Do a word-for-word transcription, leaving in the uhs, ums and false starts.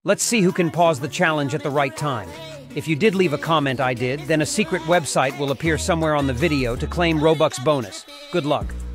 Let's see who can pause the challenge at the right time. If you did leave a comment I did, then a secret website will appear somewhere on the video to claim Robux bonus. Good luck.